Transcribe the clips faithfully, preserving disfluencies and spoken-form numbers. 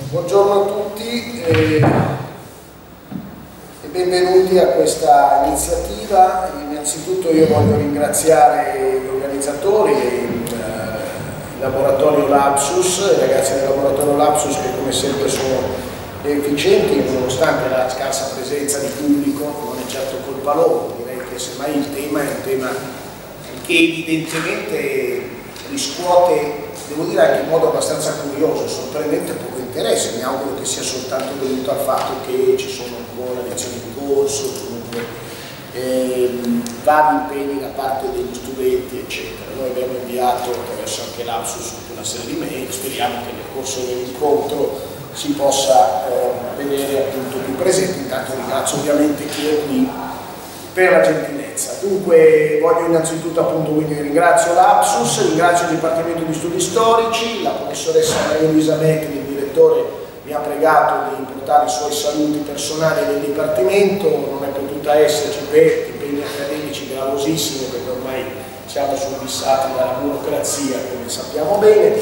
Buongiorno a tutti e, e benvenuti a questa iniziativa. Innanzitutto io voglio ringraziare gli organizzatori, il, il laboratorio Lapsus, i ragazzi del laboratorio Lapsus che come sempre sono efficienti nonostante la scarsa presenza di pubblico. Non è certo colpa loro, direi che semmai il tema è un tema che evidentemente riscuote, devo dire anche in modo abbastanza curioso, sorprendente poco interesse. Mi auguro che sia soltanto dovuto al fatto che ci sono ancora lezioni in corso, comunque ehm, vari impegni da parte degli studenti eccetera. Noi abbiamo inviato attraverso anche Lapsus una serie di mail, speriamo che nel corso dell'incontro si possa eh, vedere appunto più presenti. Intanto ringrazio ovviamente chi è qui per la gentilezza. Dunque voglio innanzitutto appunto quindi ringrazio Lapsus, ringrazio il Dipartimento di Studi Storici, la professoressa Maria Elisabetta, il direttore, mi ha pregato di portare i suoi saluti personali del Dipartimento, non è potuta esserci per impegni accademici gravosissimi perché ormai siamo subissati dalla burocrazia come sappiamo bene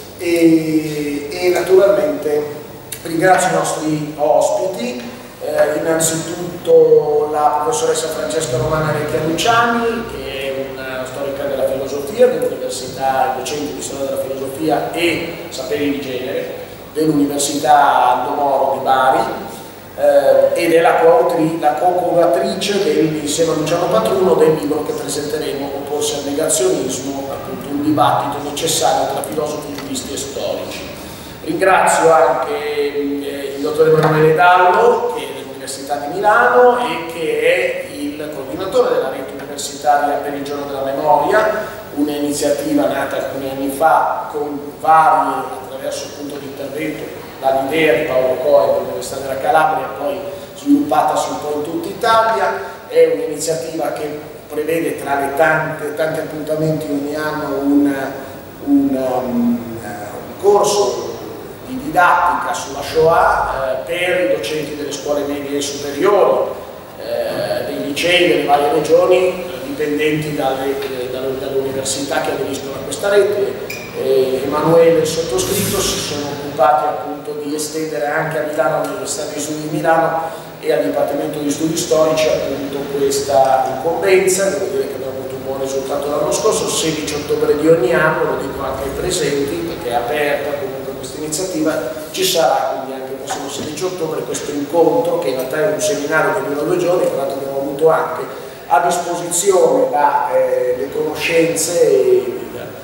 e, e naturalmente ringrazio i nostri ospiti. Eh, innanzitutto la professoressa Francesca Romana Recchia-Luciani, che è una storica della filosofia dell'Università, docente di storia della filosofia e saperi di genere dell'Università Aldo Moro di Bari, eh, ed è la co-curatrice del, insieme a Luciano Patruno, del libro che presenteremo, Opporsi al negazionismo, appunto un dibattito necessario tra filosofi, giuristi e storici. Ringrazio anche eh, il dottor Emanuele Dallo, che è dell'Università di Milano e che è il coordinatore della rete universitaria per il Giorno della Memoria, un'iniziativa nata alcuni anni fa con varie, attraverso appunto l'intervento, dall'idea di Paolo Coe dell'Università della Calabria, poi sviluppatasi un po' in tutta Italia. È un'iniziativa che prevede tra le tante, tanti appuntamenti ogni anno un, un, um, un corso di didattica sulla Shoah eh, per i docenti delle scuole medie e superiori, eh, dei licei delle varie regioni, eh, dipendenti dalle, eh, dalle, dalle università che aderiscono a questa rete. Eh, Emanuele e il sottoscritto si sono occupati appunto di estendere anche a Milano, all'Università degli Studi di Milano e al Dipartimento di Studi Storici appunto questa incombenza. Devo dire che abbiamo avuto un buon risultato l'anno scorso, sedici ottobre di ogni anno, lo dico anche ai presenti perché è aperta comunque questa iniziativa. Ci sarà quindi anche il prossimo sedici ottobre questo incontro che in realtà è un seminario che dura due giorni, tra l'altro abbiamo avuto anche a disposizione la, eh, le conoscenze e,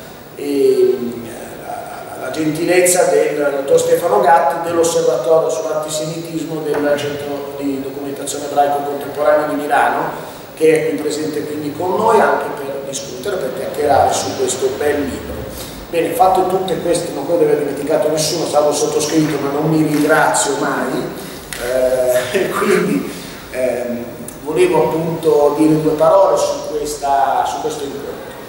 e la, la gentilezza del dottor Stefano Gatti dell'Osservatorio sull'antisemitismo del Centro di Documentazione Ebraico Contemporaneo di Milano, che è qui presente quindi con noi anche per discutere, per chiacchierare su questo bel libro. Bene, fatto tutte queste, non credo di aver dimenticato nessuno, stavo sottoscritto ma non mi ringrazio mai, eh, quindi ehm, volevo appunto dire due parole su, questa, su questo incontro.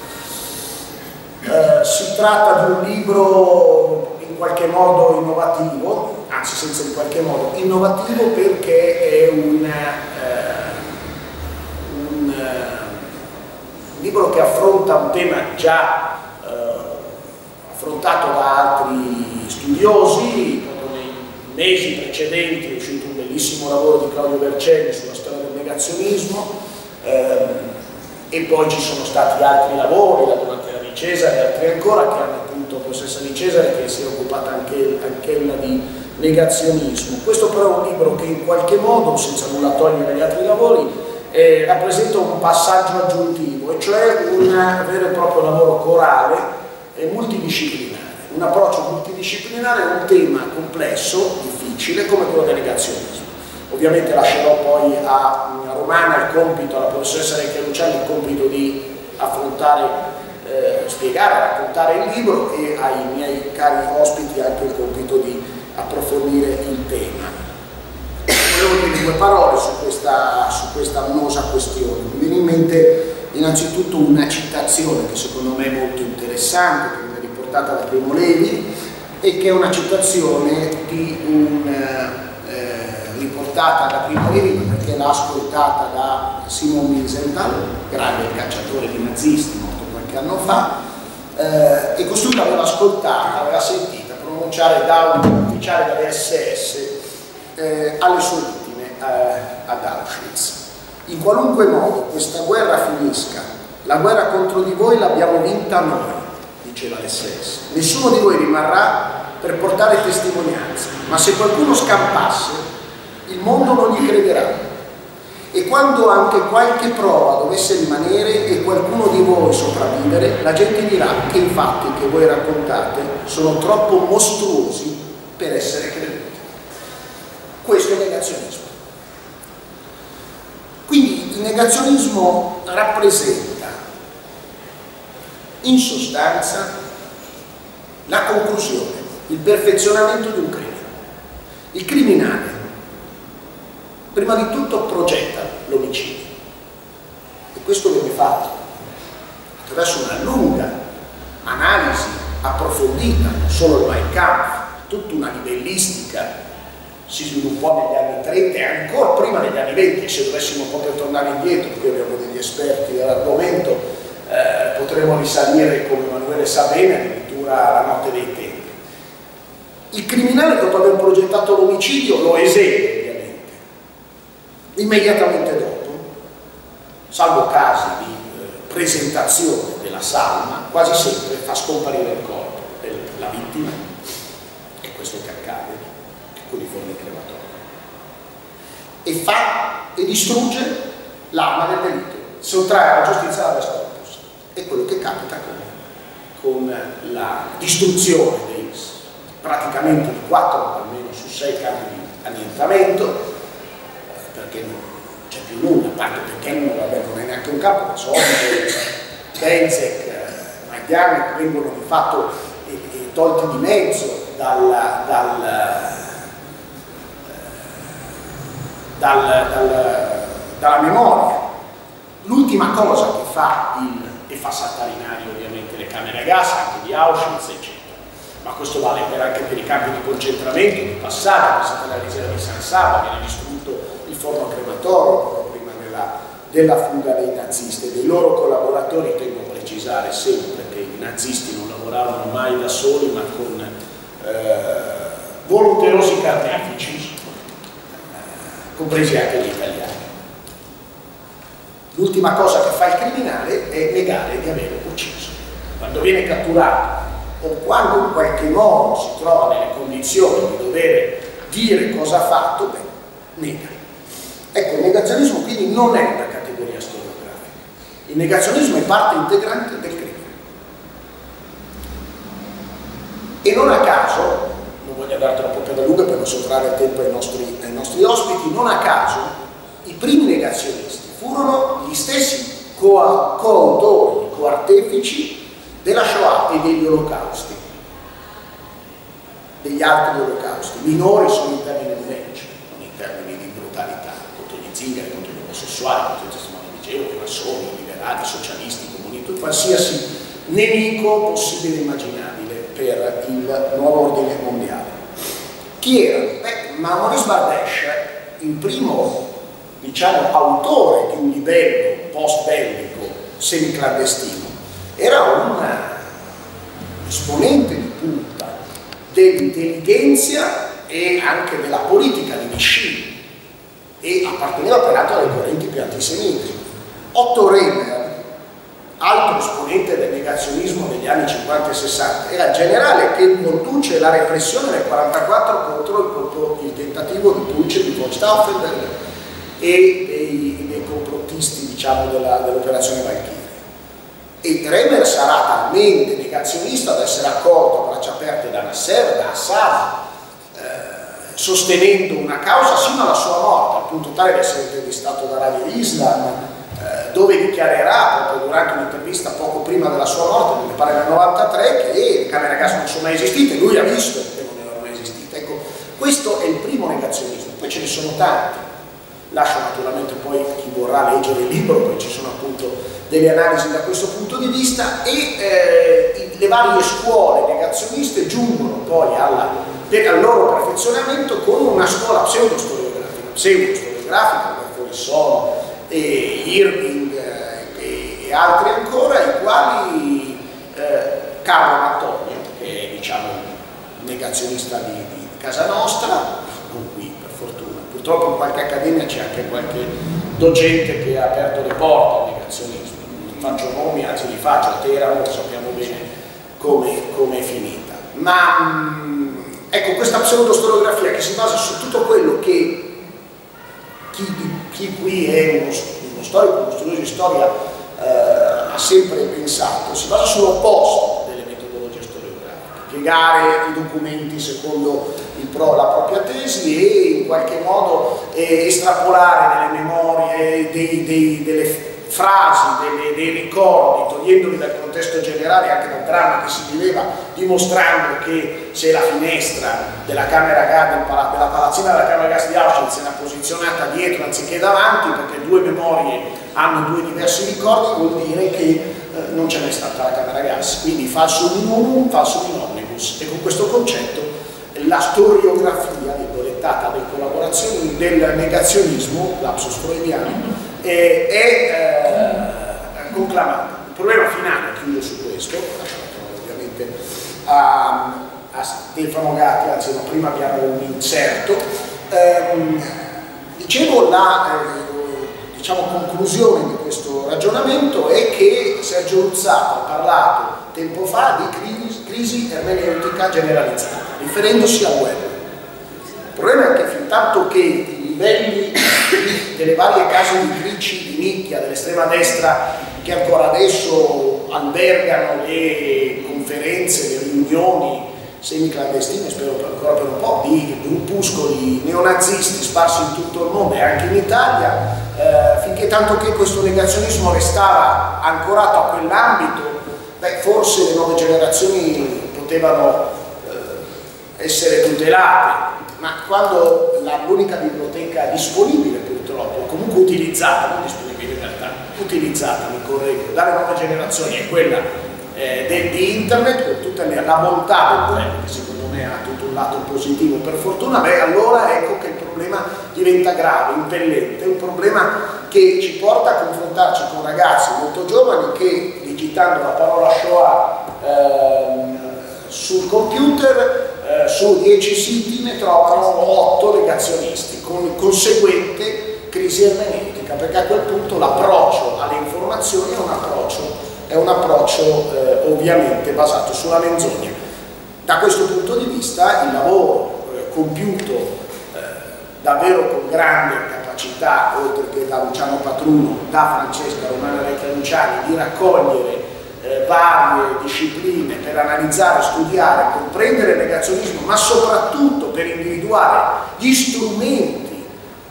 Eh, si tratta di un libro in qualche modo innovativo, anzi senza in qualche modo, innovativo perché è un, eh, un, eh, un libro che affronta un tema già affrontato da altri studiosi. Proprio nei mesi precedenti è uscito un bellissimo lavoro di Claudio Vercelli sulla storia del negazionismo, ehm, e poi ci sono stati altri lavori, la Donatella Di Cesare e altri ancora, che hanno appunto, la professoressa Di Cesare che si è occupata anche, anch'ella di negazionismo. Questo però è un libro che in qualche modo, senza nulla togliere agli altri lavori, eh, rappresenta un passaggio aggiuntivo, e cioè un vero e proprio lavoro corale e multidisciplinare, un approccio multidisciplinare a un tema complesso, difficile come quello del negazionismo. Ovviamente lascerò poi a, a Romana il compito, alla professoressa Recchia-Luciani il compito di affrontare, eh, spiegare, raccontare il libro, e ai miei cari ospiti anche il compito di approfondire il tema. Volevo dire due parole su questa, su questa annosa questione. Mi viene in mente innanzitutto una citazione che secondo me è molto interessante, che viene riportata da Primo Levi, e che è una citazione di un, eh, riportata da Primo Levi perché l'ha ascoltata da Simon Wiesenthal, grande cacciatore di nazisti, morto qualche anno fa, eh, e costui l'aveva ascoltata, aveva sentita cominciare da un ufficiale delle esse esse eh, alle sue vittime eh, ad Auschwitz. In qualunque modo questa guerra finisca, la guerra contro di voi l'abbiamo vinta noi, diceva l'esse esse. Nessuno di voi rimarrà per portare testimonianza, ma se qualcuno scampasse, il mondo non gli crederà. E quando anche qualche prova dovesse rimanere e qualcuno di voi sopravvivere, la gente dirà che i fatti che voi raccontate sono troppo mostruosi per essere creduti. Questo è il negazionismo. Quindi il negazionismo rappresenta, in sostanza, la conclusione, il perfezionamento di un crimine. Il criminale, prima di tutto, progetta l'omicidio. E questo viene fatto attraverso una lunga analisi approfondita, non solo il Mein Kampf, tutta una livellistica si sviluppò negli anni trenta e ancora prima negli anni venti. Se dovessimo proprio tornare indietro, qui abbiamo degli esperti dell'argomento, eh, potremmo risalire, come Emanuele sa bene, addirittura alla notte dei tempi. Il criminale, dopo aver progettato l'omicidio, lo esegue ovviamente. Immediatamente dopo, salvo casi di eh, presentazione della salma, quasi sempre fa scomparire il corpo della vittima, e questo che accade con i forni crematori, e fa e distrugge l'arma del delitto, sottrae alla giustizia la corpus. È quello che capita con, con la distruzione dei praticamente di quattro almeno su sei campi di annientamento, perché non c'è più nulla, a parte perché non, vabbè, non è neanche un campo, ma sono Benzek, Maidanek vengono di fatto eh, eh, tolti di mezzo dal, dal Dal, dal, dalla memoria. L'ultima cosa che fa il, e fa saltare in aria ovviamente le camere a gas anche di Auschwitz eccetera, ma questo vale per, anche per i campi di concentramento di passato. Pensate alla riserva di San Saba, viene distrutto il forno crematorio prima della, della fuga dei nazisti e dei loro collaboratori. Tengo a precisare sempre che i nazisti non lavoravano mai da soli, ma con eh, volonterosi carnefici, compresi anche gli italiani. L'ultima cosa che fa il criminale è negare di aver ucciso. Quando viene catturato o quando in qualche modo si trova nelle condizioni di dover dire cosa ha fatto, beh, nega. Ecco, il negazionismo quindi non è una categoria storiografica. Il negazionismo è parte integrante del crimine. E non a caso, non voglio andare troppo per la lunga per non sottrarre il tempo ai nostri, ai nostri ospiti, non a caso i primi negazionisti furono gli stessi coautori, coartefici della Shoah e degli olocausti, degli altri olocausti. Minori sono in termini numerici, non in termini di brutalità, contro gli zingari, contro gli omosessuali, contro i testimoni di Geova, i massoni, i liberali, i socialisti, i comunisti, qualsiasi nemico possibile e immaginabile per il nuovo ordine mondiale. Chi era? Beh, Maurice Bardesh, il primo, diciamo, autore di un livello post-bellico semiclandestino, era un esponente di punta dell'intelligenza e anche della politica di Vichy e apparteneva peraltro alle correnti più antisemite. Otto Remer, altro esponente del negazionismo degli anni cinquanta e sessanta, era il generale che conduce la repressione nel millenovecentoquarantaquattro contro il, il tentativo di putsch di von Stauffenberg e dei, dei complottisti, diciamo, dell'operazione dell Valkyrie. E Remer sarà talmente negazionista da essere accolto a braccia aperte da Nasser, da Assad, eh, sostenendo una causa sino alla sua morte, al punto tale da essere intervistato da Radio Islam, dove dichiarerà, proprio durante un'intervista poco prima della sua morte, mi pare nel novantatré, che le camere a gas non sono mai esistite, lui ha visto che non erano mai esistite. Ecco, questo è il primo negazionismo, poi ce ne sono tanti. Lascio naturalmente poi chi vorrà leggere il libro, poi ci sono appunto delle analisi da questo punto di vista, e eh, le varie scuole negazioniste giungono poi alla, per, al loro perfezionamento con una scuola pseudo-storiografica, pseudo-storiografica, come sono e Irving eh, e altri ancora, i quali eh, Carlo Antonio, che è, diciamo, negazionista di, di casa nostra, non qui per fortuna. Purtroppo in qualche accademia c'è anche qualche docente che ha aperto le porte al negazionismo. Non faccio nomi, anzi li faccio, a Teramo sappiamo bene come, come è finita. Ma mh, ecco, questa pseudostoriografia che si basa su tutto quello che chi, chi qui è uno, uno storico, uno studioso di storia eh, ha sempre pensato, si basa sull'opposto delle metodologie storiografiche, piegare i documenti secondo il pro, la propria tesi e in qualche modo eh, estrapolare delle memorie, dei, dei, delle frasi, delle, dei ricordi, togliendoli dal contesto generale, anche dal dramma che si viveva, dimostrando che se la finestra della camera gas, del pala, della palazzina della camera gas di Auschwitz era posizionata dietro anziché davanti, perché due memorie hanno due diversi ricordi, vuol dire che eh, non c'è mai stata la camera gas. Quindi falso minimum, falso in omnibus. E con questo concetto la storiografia, virgolettata delle collaborazioni del negazionismo, lapsus freudiano, è, è eh, conclamata. Il problema finale, chiudo su questo, ovviamente a, a Stefano Gatti, anzi no, prima abbiamo un inserto, ehm, dicevo la eh, diciamo, conclusione di questo ragionamento è che Sergio Luzzatto ha parlato tempo fa di crisi, crisi ermeneutica generalizzata, riferendosi al web. Il problema è che fin tanto che i livelli delle varie case editrici di nicchia dell'estrema destra che ancora adesso albergano le conferenze, le riunioni semi-clandestine, spero per ancora per un po', di gruppuscoli neonazisti sparsi in tutto il mondo e anche in Italia, eh, finché tanto che questo negazionismo restava ancorato a quell'ambito, beh, forse le nuove generazioni potevano eh, essere tutelate. Ma quando l'unica biblioteca disponibile, purtroppo, comunque utilizzata, non disponibile in realtà, utilizzata, mi correggo, dalle nuove generazioni è quella eh, de, di internet, con tutta la bontà del web, che secondo me ha tutto un lato positivo per fortuna, beh, allora ecco che il problema diventa grave, impellente, un problema che ci porta a confrontarci con ragazzi molto giovani che, digitando la parola Shoah ehm, sul computer, Eh, su dieci siti ne trovano otto negazionisti, con conseguente crisi ermeneutica, perché a quel punto l'approccio alle informazioni è un approccio, è un approccio eh, ovviamente basato sulla menzogna. Da questo punto di vista il lavoro eh, compiuto eh, davvero con grande capacità, oltre che da Luciano Patruno, da Francesca Romana Vecchia Luciani, di raccogliere Eh, varie discipline per analizzare, studiare, comprendere il negazionismo, ma soprattutto per individuare gli strumenti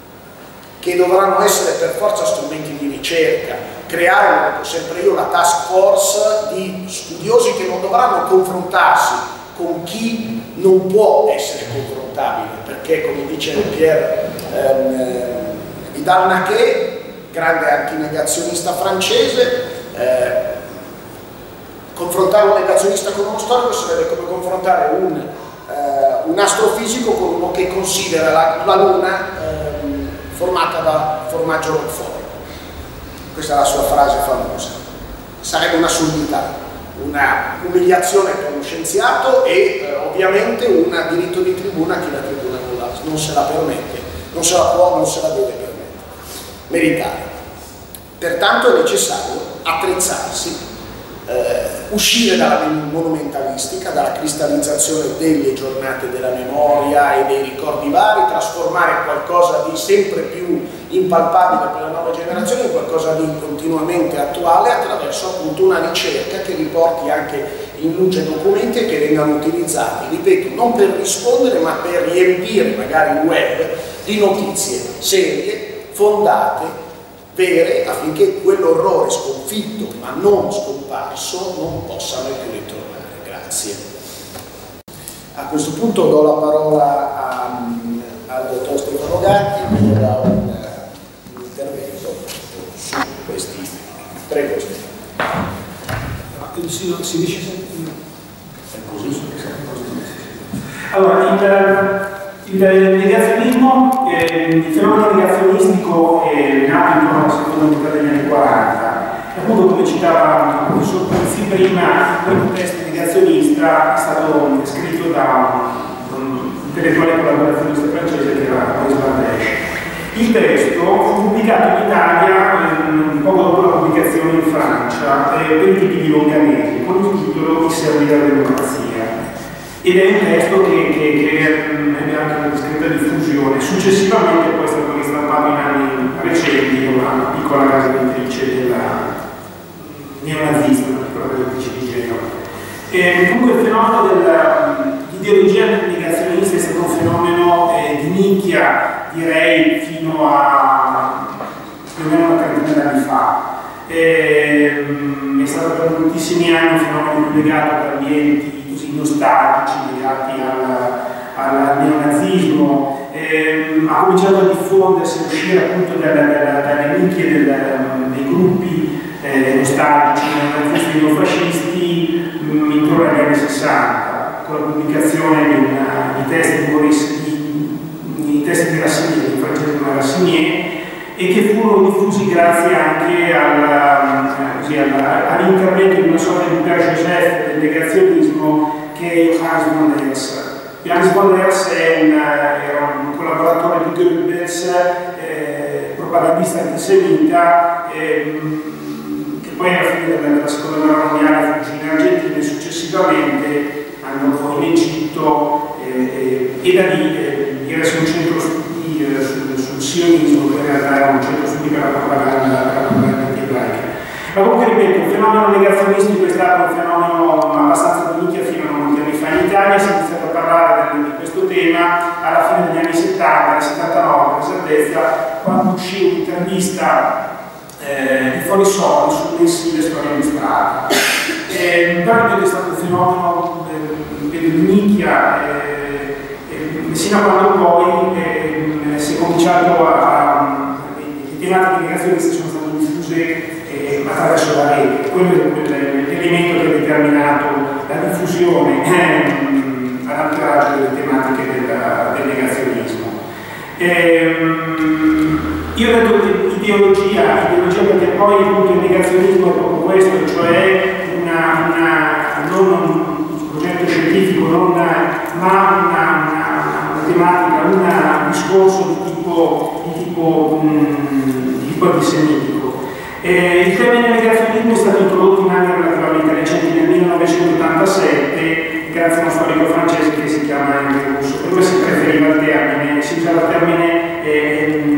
che dovranno essere per forza strumenti di ricerca, creare, come dico sempre io, la task force di studiosi che non dovranno confrontarsi con chi non può essere confrontabile, perché come dice Pierre ehm, Vidal-Naquet, grande antinegazionista francese, eh, confrontare un negazionista con uno storico sarebbe come confrontare un, eh, un astrofisico con uno che considera la, la Luna eh, formata da formaggio roquefort. Questa è la sua frase famosa. Sarebbe un'assurdità, una umiliazione per uno scienziato e eh, ovviamente un diritto di tribuna che la tribuna non, la, non se la permette, non se la può, non se la deve permettere, meritare. Pertanto è necessario attrezzarsi, Eh, uscire dalla monumentalistica, dalla cristallizzazione delle giornate della memoria e dei ricordi vari, trasformare qualcosa di sempre più impalpabile per le nuove generazioni in qualcosa di continuamente attuale attraverso appunto una ricerca che riporti anche in luce documenti e che vengano utilizzati, ripeto, non per rispondere ma per riempire magari il web di notizie serie, fondate, vere, affinché quell'orrore sconfitto ma non scomparso non possa mai più ritornare. Grazie. A questo punto do la parola a, al dottor Stefano Gatti per un, un intervento su questi. Prego Stefano. Si, si dice sempre. È così. Allora, il, il negazionismo, eh, il fenomeno negazionistico è nato intorno alla seconda metà degli anni quaranta appunto, come citava il professor Puzzi prima, il testo negazionista è stato scritto da un intellettuale collaborazionista francese che era Maurice Bardesh. Il testo fu pubblicato in Italia eh, poco dopo la pubblicazione in Francia eh, per i tipi di Longanesi, con il titolo I servi della democrazia. Ed è un testo che, che, che ebbe anche una discreta diffusione. Successivamente poi è stato ristampato in anni recenti da una piccola casa editrice della neonazista, una piccola casa editrice di Genova. E comunque il fenomeno dell'ideologia negazionista è stato un fenomeno eh, di nicchia, direi, fino a più o meno una trentina d'anni fa. E, è stato per moltissimi anni un fenomeno legato ad ambienti così nostalgici legati al, al neonazismo, eh, ha cominciato a diffondersi, a uscire appunto dalle, dalle, dalle nicchie del, dei gruppi eh, nostalgici, neonazisti e neofascisti mh, intorno agli anni sessanta, con la pubblicazione di, una, di testi di Boris, di, di testi di Rassignier, di Francesco Rassignier, e che furono diffusi grazie anche all'intervento di una sorta di Père Joseph del negazionismo che è Johannes von Hers. Johannes von Hers è un, era un collaboratore di Goebbels, eh, propagandista antisemita, eh, che poi alla fine della seconda guerra mondiale fuggì in Argentina e successivamente andò in Egitto eh, e da lì eh, era sul centro studi eh, sul, sul sionismo, che in realtà era un centro studi per la propaganda, per la propaganda anti-ebraica. Ma comunque ripeto, il fenomeno negazionistico è stato un fenomeno abbastanza di nicchia fino a molti anni fa. In Italia si è iniziato a parlare di questo tema alla fine degli anni settanta, nel settantanove per esattezza, quando uscì un'intervista eh, di Fuori Soldi sul mensile Storia di Strada. Eh, però è stato un fenomeno eh, di nicchia, eh, eh, sino a quando poi eh, si è cominciato a, a le tematiche negazioniste sono state diffuse eh, attraverso la rete. Quello è l'elemento che ha determinato la diffusione eh, all'ancoraggio delle tematiche del, del negazionismo. Eh, io ho detto ideologia, ideologia perché poi appunto il negazionismo è proprio questo, cioè una, una, non un progetto scientifico, non una, ma una, una, una tematica, una, un discorso di tipo, di tipo, mh, di tipo antisemitico. Eh, il termine negazionismo è stato introdotto in anni relativamente recenti, nel millenovecentottantasette, grazie a uno storico francese che si chiama André Rousseau. Prima si preferiva il termine, si usava il termine eh,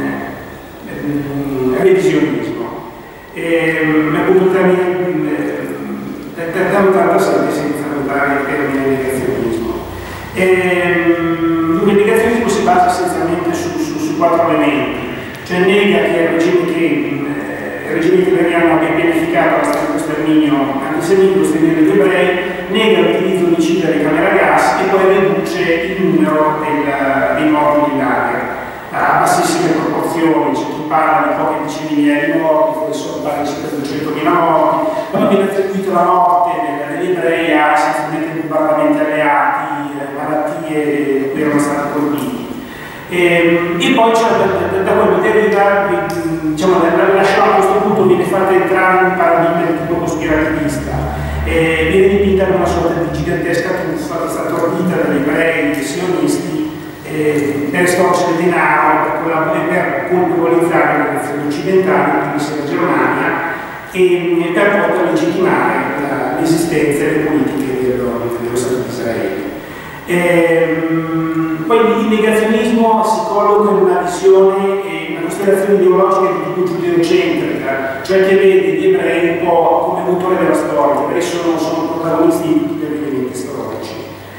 eh, revisionismo. Eh, appunto il termine eh, dall'ottantasette si inizia a usare il termine negazionismo. Eh, il negazionismo si basa essenzialmente su, su, su quattro elementi, cioè nega che il regime che il regime hitleriano abbia pianificato lo sterminio antisemitico, lo sterminio degli ebrei, nega l'utilizzo di uccidere camera gas e poi riduce il numero del, dei morti in lager a bassissime proporzioni. C'è chi parla di poche decine di migliaia di morti, forse parla di circa duecentomila morti, poi viene attribuita la morte degli ebrei a essenzialmente bombardamenti alleati, malattie che erano stati colpiti. E, e poi da, da quello deriva, diciamo, la Shoah a questo punto viene fatta entrare in un paradigma di tipo cospirativista, e viene dipinta come una sorta di gigantesca truffa che è stata ordita dagli ebrei, dai sionisti, eh, per estorcere denaro, per, per colpevolizzare le nazioni occidentali, quindi sia la Germania, e per poter legittimare l'esistenza e le politiche dello, dello Stato di Israele. Ehm, poi il negazionismo si colloca in una visione, eh, una costellazione ideologica di tipo giudeo-centrica, cioè che vede gli ebrei un po' come motore della storia, perché sono, sono protagonisti di tutti gli avvenimenti storici.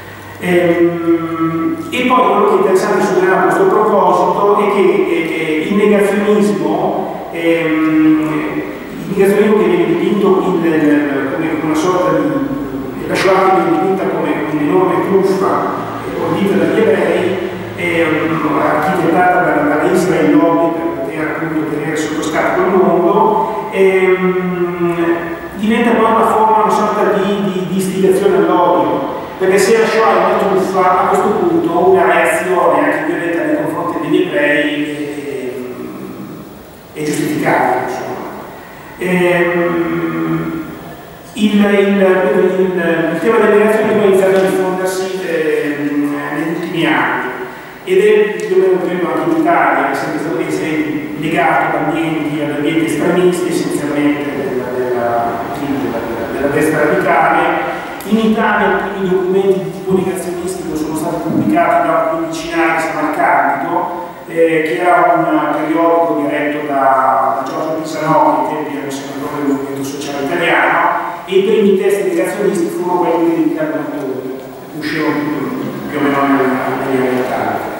Ehm, e poi quello che è interessante sottolineare a questo proposito è che eh, il negazionismo, ehm, il negazionismo che viene dipinto in, in, come una sorta di la Shoah viene dipinta come un'enorme truffa ordita dagli ebrei, e um, architettata da Israel Lobby per poter appunto tenere sotto scacco il mondo, e, um, diventa poi una forma, una sorta di, di, di istigazione all'odio, perché se la Shoah è una truffa, a questo punto una reazione anche violenta nei confronti degli ebrei è, è giustificata, insomma. Ehm, il, il, il, il tema del negazionismo è iniziato a diffondersi eh, negli ultimi anni ed è più o meno credo anche in Italia, è sempre stato legato ad ambienti, ad ambienti estremisti, essenzialmente della, della, della, della destra radicale. In Italia i primi documenti di tipo negazionistico sono stati pubblicati da un quindicinale Samarcandido, eh, che era un periodico diretto da, da Giorgio Pisanò, che ai tempi era un senatore del Movimento Sociale Italiano, e i primi testi negazionisti furono quelli di Riccardo Antoni, uscivano più o meno negli anni ottanta.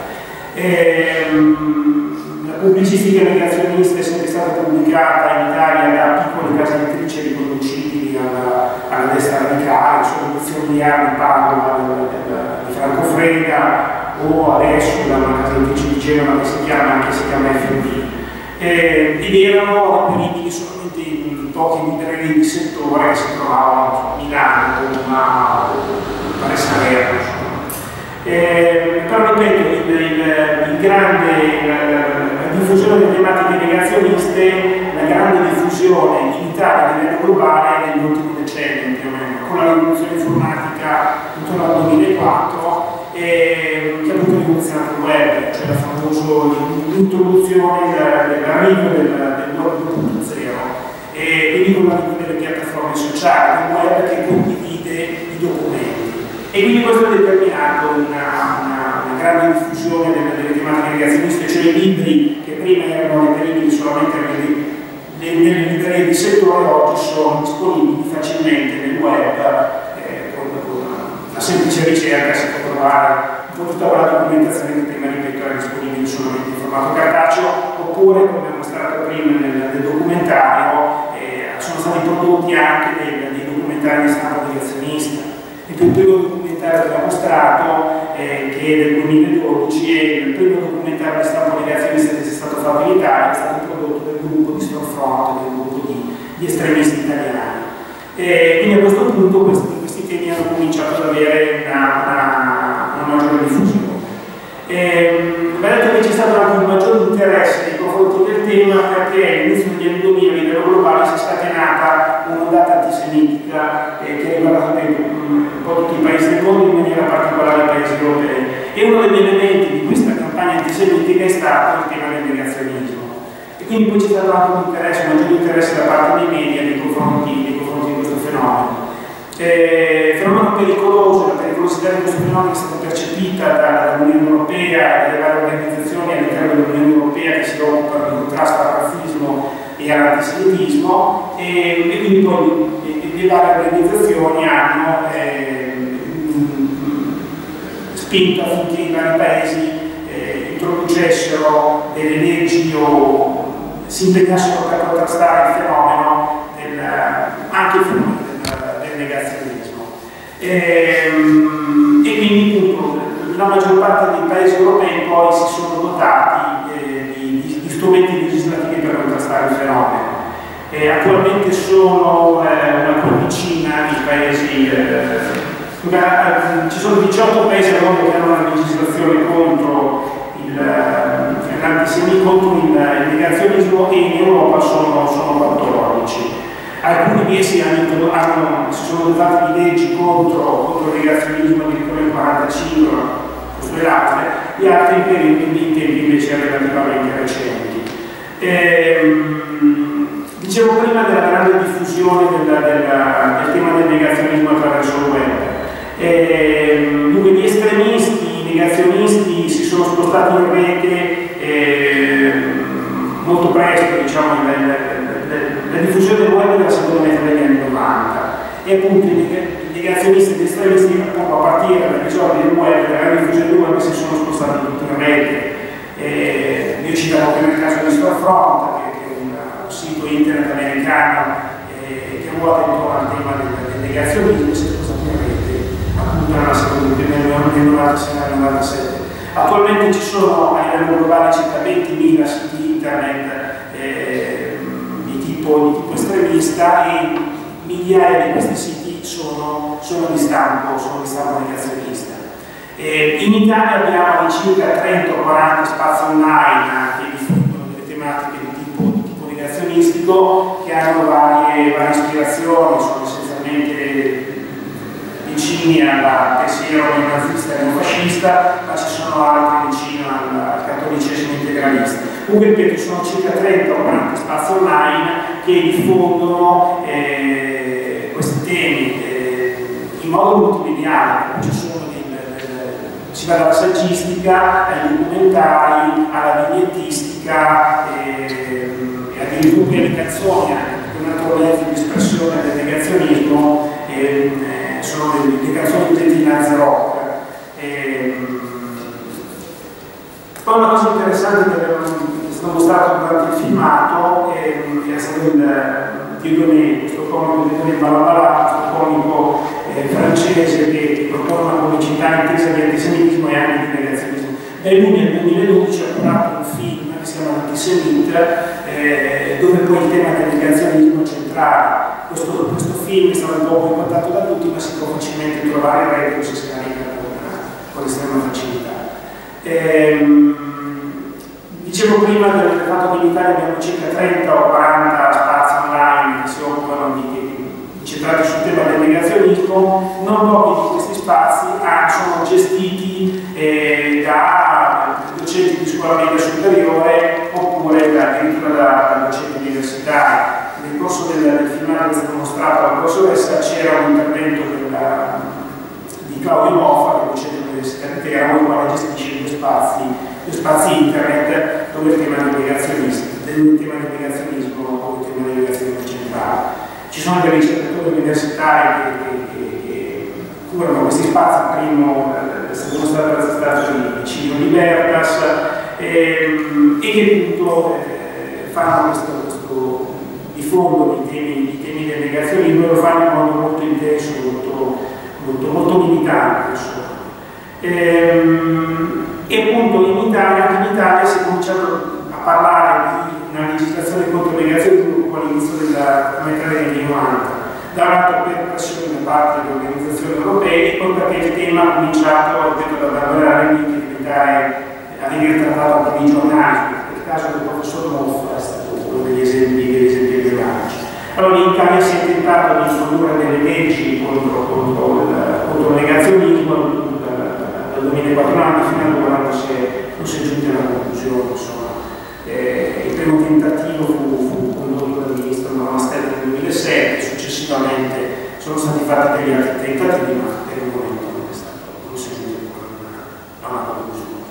La pubblicistica negazionista è sempre stata pubblicata in Italia da piccole case editrici riconducibili alla, alla destra radicale, sono edizioni di Armi Padova di Franco Frega, o adesso da una casa editrice di Genova che si chiama, anche si chiama F D. Eh, ed erano reperibili solamente in poche librerie di settore che si trovavano a Milano, Roma o a Salerno. Eh, però ripeto, il, il, il grande, la, la diffusione delle tematiche negazioniste, la grande diffusione in Italia a livello globale nell'ultimo decennio più o meno, con la rivoluzione informatica intorno al duemilaquattro, eh, che ha avuto rivoluzionato il web, cioè la famosa introduzione dell'arrivo del, del web due punto zero, e quindi con l'arrivo delle piattaforme sociali, del web che condivide i documenti. E quindi questo ha determinato una, una, una grande diffusione delle, delle tematiche negazioniste, cioè i libri che prima erano reperibili solamente nelle, nelle librerie di settore, oggi sono disponibili facilmente nel web, eh, con, con una semplice ricerca si può trovare un po' tutta quella documentazione che prima, ripeto, era disponibile solamente in formato cartaceo, oppure, come ho mostrato prima nel, nel documentario, eh, sono stati prodotti anche dei, dei documentari di stampo negazionista. Il primo documentario che abbiamo mostrato, eh, che è del duemiladodici, è il primo documentario di stampo negazionista che sia stato fatto in Italia, è stato prodotto dal gruppo di Storfront, del gruppo di, di estremisti italiani. Eh, quindi a questo punto questi, questi temi hanno cominciato ad avere una, una, una maggiore diffusione. Eh, va detto che c'è stato anche un maggiore interesse nei confronti del tema perché all'inizio degli anni duemila a livello globale si è scatenata un'ondata antisemitica eh, che ha riguardato un po' tutti i paesi del mondo, in maniera particolare i paesi europei. E uno degli elementi di questa campagna antisemitica è stato il tema del negazionismo. E quindi poi c'è stato anche un interesse, un maggiore interesse da parte dei media nei confronti, nei confronti di questo fenomeno. Eh, fenomeno pericoloso, la pericolosità di questo fenomeno è stata percepita dall'Unione Europea e dalle varie organizzazioni all'interno dell'Unione Europea che si occupano di contrasto al razzismo e all'antisemitismo, e, e quindi poi le varie organizzazioni hanno eh, spinto affinché i vari paesi eh, introducessero delle leggi o si impegnassero per contrastare il fenomeno, del, anche il fenomeno del, del negazionismo. E, e quindi appunto, la maggior parte dei paesi europei poi si sono dotati eh, di, di, di strumenti legislativi per contrastare il fenomeno. Eh, attualmente sono eh, una quindicina di paesi, eh, ci sono diciotto paesi al mondo che hanno una legislazione contro l'antisemitismo, contro il, il negazionismo, e in Europa sono, sono quattordici. Alcuni di essi hanno, hanno, si sono dotati di leggi contro, contro il negazionismo addirittura nel quarantacinque, questo e l'altro, gli altri in periodi in tempi invece relativamente recenti. Ehm, Dicevo prima della grande diffusione del, del, del tema del negazionismo attraverso il web. Eh, dunque gli estremisti, i negazionisti si sono spostati in rete eh, molto presto, diciamo, la, la, la, la diffusione del web della seconda metà degli anni novanta, e appunto i negazionisti e gli estremisti a partire dall'episodio del web, dalla diffusione del web, si sono spostati tutti in rete. Eh, io citavo prima il caso di Storfront, sito internet americano eh, che ruota intorno al tema del, del negazionismo, si è spostato in rete appunto nella seconda, nel novantasei novantasette. Attualmente ci sono a livello globale circa ventimila siti internet eh, di, tipo, di tipo estremista, e migliaia di questi siti sono, sono di stampo, sono di stampo negazionista. Eh, in Italia abbiamo circa trenta o quaranta spazi online che diffondono delle tematiche di tipo, di tipo negazionista, negazionistico che hanno varie, varie ispirazioni, sono essenzialmente vicini al pensiero neonazista e neofascista, ma ci sono altri vicino al cattolicesimo integralista. Comunque ripeto, sono circa trenta o quaranta spazi online che diffondono eh, questi temi eh, in modo multimediale. Ci sono dei, del, si va dalla saggistica ai documentari, alla vignettistica eh, e addirittura alle canzoni, anche un altro mezzo di espressione del negazionismo eh, sono le, le canzoni di nazi rock. Eh, poi una cosa interessante che è stato mostrato durante il filmato è, è stato il Dieudonné, questo comico Dieudonné Balabala, questo comico eh, francese che propone una comicità intesa di antisemitismo e anche di negazionismo. E lui nel duemiladodici ha curato un film che si chiama L'Antisemita, eh, dove poi il tema del negazionismo è centrale. Questo, questo film è stato un po' boicottato da tutti, ma si può facilmente trovare in rete, si scarica con, con estrema facilità. Ehm, dicevo prima del fatto che in Italia abbiamo circa trenta o quaranta spazi online che si occupano di, incentrati sul tema del negazionismo. Non pochi di questi spazi ah, sono gestiti eh, da docenti di scuola media superiore oppure da, addirittura da, da docenti universitari. Nel corso del, del filmato che è stato mostrato alla professoressa c'era un intervento della, di Claudio Moffa, che è docente dell'Università di Teramo, il quale gestisce due spazi, due spazi internet dove il tema del negazionismo, del tema del negazionismo o il tema del negazionismo centrale. Ci sono dei ricercatori universitari che, che, che, che curano questi spazi. Il primo è stato stato di Cino Libertas e, e che appunto eh, fanno questo, questo diffondono i temi, i temi del negazionismo e lo fanno in modo molto intenso, molto, molto, molto militante. Ehm, e appunto in Italia, anche in Italia si è cominciato a parlare di una legislazione contro il negazionismo all'inizio della metà degli anni novanta, da un lato per pressione da parte delle organizzazioni europee e poi perché il tema ha cominciato ad abbandonare e diventare a venire trattato con i giornali. Il caso del professor Moffa è stato uno degli esempi, degli esempi emblematici. Allora in Italia si è tentato di introdurre delle leggi contro, contro, il, contro il negazionismo dal duemilaquattro anni fino ad ora non si è, non si è giunti alla conclusione. Insomma. Eh, il primo tentativo fu, fu condotto dal ministro Mastella nel duemilasette, successivamente sono stati fatti degli altri tentativi, ma per il momento non è stato, non si è giunto a una conclusione.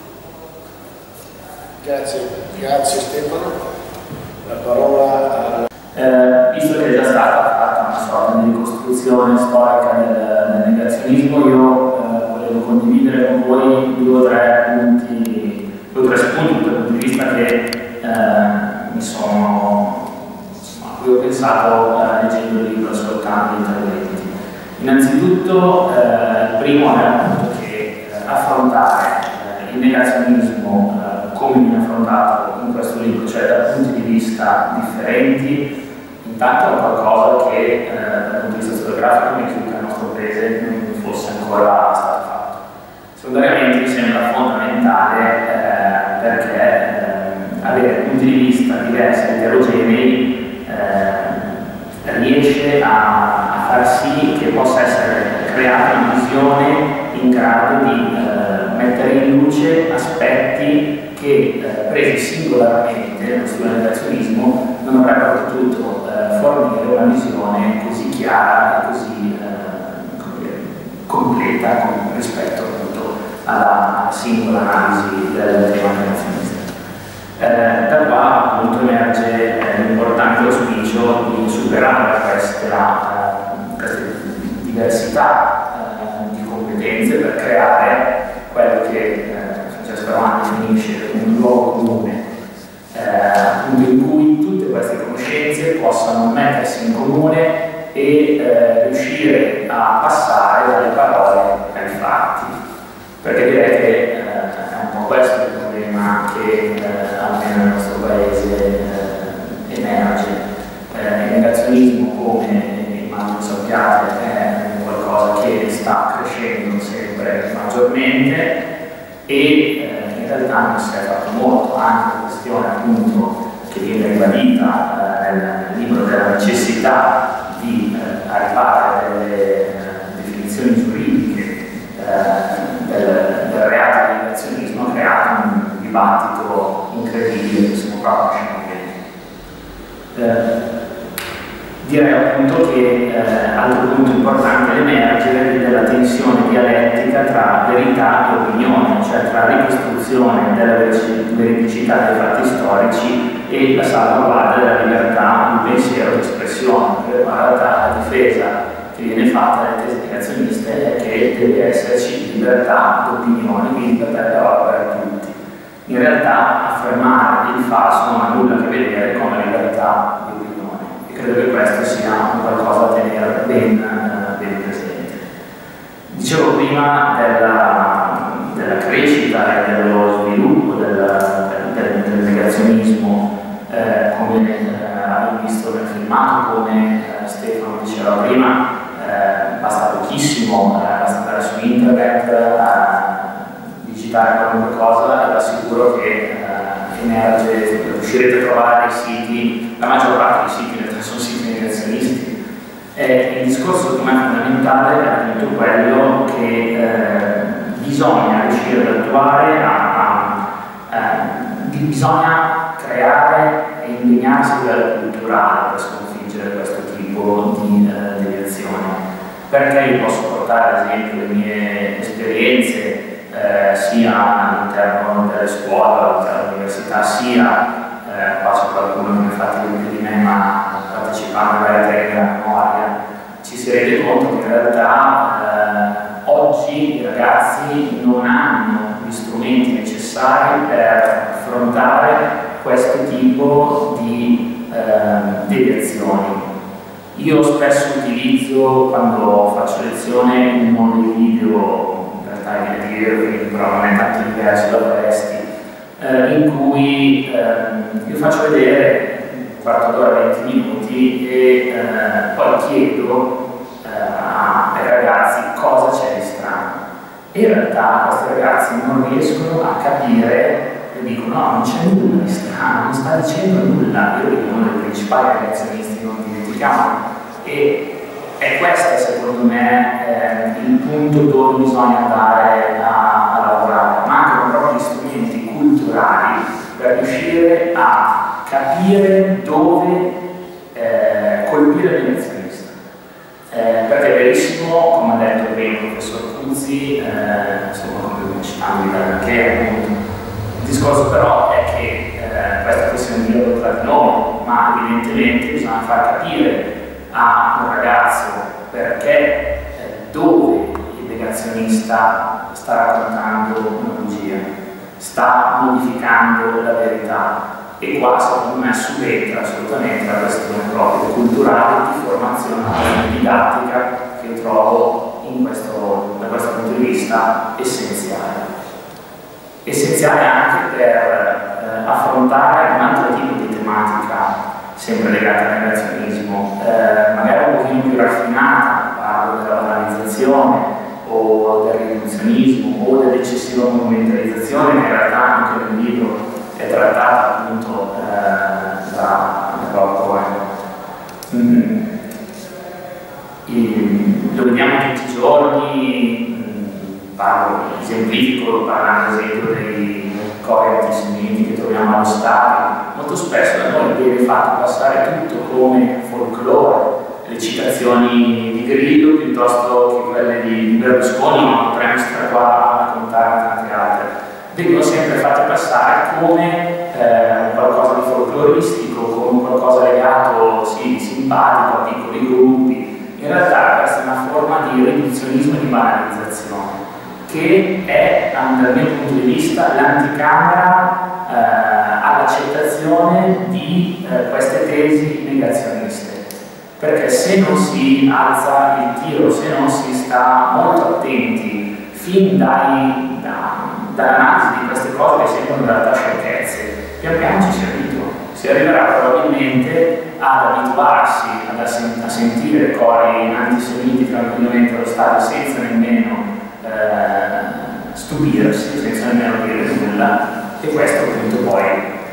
Grazie, grazie Stefano. La parola a... Eh, visto che è già stata fatta una sorta di ricostruzione storica del, del negazionismo, io eh, volevo condividere con voi due o tre punti, due o tre spunti dal punto di vista che eh, mi sono, insomma, a cui ho pensato eh, leggendo il libro, ascoltando gli interventi. Innanzitutto eh, il primo è appunto che eh, affrontare eh, il negazionismo eh, come viene affrontato in questo libro, cioè da punti di vista differenti. Intanto è qualcosa che eh, dal punto di vista storiografico mi risulta nel nostro paese non fosse ancora stato fatto. Secondariamente mi sembra fondamentale eh, perché eh, avere punti di vista diversi e eterogenei eh, riesce a, a far sì che possa essere creata una visione in grado di eh, mettere in luce aspetti che eh, presi singolarmente nello studio del negazionismo non avrebbero potuto eh, fornire una visione così chiara e così eh, completa con, rispetto appunto alla singola analisi del tema negazionista. Eh, da qua appunto emerge eh, l'importante auspicio di superare questa, eh, queste diversità eh, di competenze per creare quello che eh, Francesco Romani definisce un luogo comune, eh, in cui tutte queste conoscenze possano mettersi in comune e eh, riuscire a passare dalle parole ai fatti. Perché direi che eh, è un po' questo il problema che eh, almeno nel nostro paese eh, emerge. Eh, il negazionismo, come immagino sappiate, è qualcosa che sta crescendo sempre maggiormente e eh, in realtà non si è fatto molto, anche la questione appunto che che viene ribadita eh, nel libro della necessità di eh, arrivare a delle eh, definizioni giuridiche eh, del, del reato di negazionismo, ha creato un dibattito incredibile che siamo qua conosciamo bene. Eh, direi appunto che eh, altro punto importante è l'emergere della tensione dialettica tra verità e opinione, cioè tra ricostruzione della veridicità dei fatti storici e la salvaguardia della libertà di pensiero e di espressione. In realtà la difesa che viene fatta dalle tesi negazioniste è che deve esserci libertà d'opinione, quindi libertà di parola per tutti. In realtà affermare il falso non ha nulla a che vedere con la libertà di opinione. Credo che questo sia un qualcosa da tenere ben, ben presente. Dicevo prima della, della crescita e dello sviluppo del, del, del negazionismo, eh, come eh, abbiamo visto nel filmato, come eh, Stefano diceva prima, eh, basta pochissimo, eh, basta andare su internet, eh, digitare qualunque cosa e vi assicuro che eh, emerge, riuscirete a trovare dei siti, la maggior parte dei siti sono siti negazionisti. E il discorso che è fondamentale è appunto quello che eh, bisogna riuscire ad attuare, a, a, eh, bisogna creare e impegnarsi a livello culturale per sconfiggere questo tipo di eh, deviazione. Perché io posso portare ad esempio le mie esperienze eh, sia all'interno delle scuole, all'interno dell'università, sia Eh, qua c'è qualcuno che mi fa più di me, ma partecipando alla tecnica memoria, ci si rende conto che in realtà eh, oggi i ragazzi non hanno gli strumenti necessari per affrontare questo tipo di eh, deviazioni. Io spesso utilizzo, quando faccio lezione, un modo di video, in realtà è video, però non è tanto diverso da questi, Eh, in cui eh, io faccio vedere un quarto d'ora, venti minuti e eh, poi chiedo eh, ai ragazzi cosa c'è di strano. E in realtà questi ragazzi non riescono a capire e dicono no, non c'è nulla di strano, non sta dicendo nulla. Io dico uno dei principali reazionisti, non dimentichiamo. E è questo secondo me eh, il punto dove bisogna andare a, a lavorare. Mancano proprio gli strumenti culturali per riuscire a capire dove eh, colpire il negazionista. Eh, perché è verissimo, come ha detto prima il professor Cuzzi, eh, insomma come citando che appunto, il discorso però è che eh, questa questione di dialogo tra di noi, ma evidentemente bisogna far capire a un ragazzo perché eh, dove il negazionista sta raccontando una bugia, sta modificando la verità. E qua secondo me subentra assolutamente la questione proprio culturale di formazione didattica che trovo in questo, da questo punto di vista essenziale. Essenziale anche per eh, affrontare un altro tipo di tematica sempre legata al negazionismo, eh, magari un pochino più raffinata, parlo della banalizzazione o del riduzionismo o dell'eccessiva monumentalizzazione, che in realtà anche nel libro è trattata appunto eh, da Rocco. Mm. Lo vediamo tutti i giorni, mm, parlo, esemplifico parlando ad esempio dei cori antisemiti che troviamo allo stadio. Molto spesso da noi viene fatto passare tutto come folklore, le citazioni di Grillo piuttosto che quelle di Berlusconi, ma potremmo stare qua a raccontare tante altre. Vengono sempre fatte passare come eh, qualcosa di folcloristico, come qualcosa legato, sì, simpatico a piccoli gruppi. In realtà questa è una forma di riduzionismo e di banalizzazione, che è, dal mio punto di vista, l'anticamera eh, all'accettazione di eh, queste tesi negazioniste. Perché se non si alza il tiro, se non si sta molto attenti fin dai, da, dall'analisi di queste cose che sembrano in realtà sciocchezze, pian piano ci si abitua. Si arriverà probabilmente ad abituarsi ad assen a sentire cori antisemiti tranquillamente allo stadio senza nemmeno eh, stupirsi, senza nemmeno dire nulla, e questo appunto poi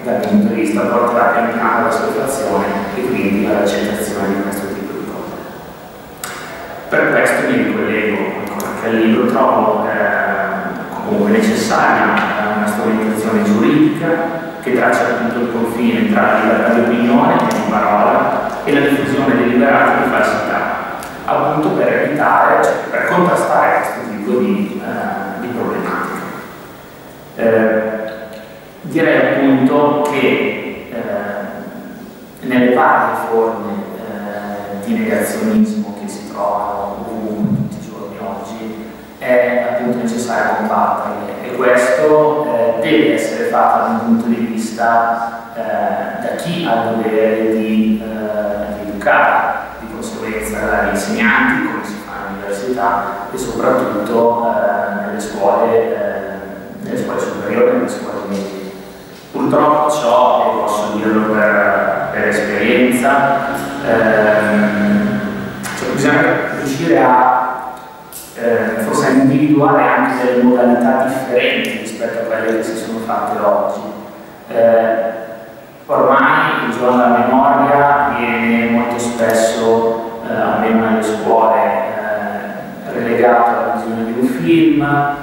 dal mio punto di vista porterà pian piano alla assuefazione e quindi all'accettazione di questo tipo di cose. Per questo mi ricollego ancora che al libro trovo eh, comunque necessaria una strumentazione giuridica che traccia appunto il confine tra la libertà di opinione e di parola e la diffusione deliberata di falsità, appunto per evitare, cioè per contrastare questo tipo di, eh, di problematica. Eh, direi appunto che eh, nelle varie forme eh, di negazionismo che si trovano ovunque tutti i giorni oggi è appunto necessario combatterle, e questo eh, deve essere fatto da un punto di vista eh, da chi ha il dovere di, eh, di educare, di conseguenza dagli insegnanti, come si fa all'università, e soprattutto eh, nelle scuole, eh, nelle scuole superiori e nelle scuole medie. Purtroppo ciò, e posso dirlo per, per esperienza, ehm, cioè bisogna riuscire a Eh, forse a individuare anche delle modalità differenti rispetto a quelle che si sono fatte oggi. Eh, ormai il giorno della memoria viene molto spesso, eh, almeno nelle scuole, eh, relegato alla visione di un film,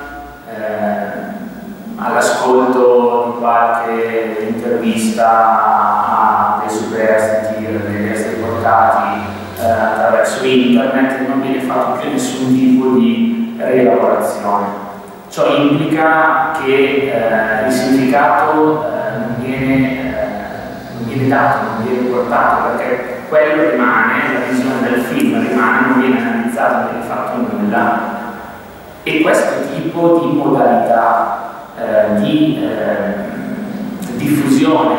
eh, all'ascolto di qualche intervista a dei superstiti, degli esseri portati Eh, attraverso internet, non viene fatto più nessun tipo di rielaborazione. Ciò implica che eh, il significato eh, non, viene, eh, non viene dato, non viene portato, perché quello rimane, la visione del film rimane, non viene analizzato, non viene fatto nulla. E questo tipo di modalità eh, di eh, diffusione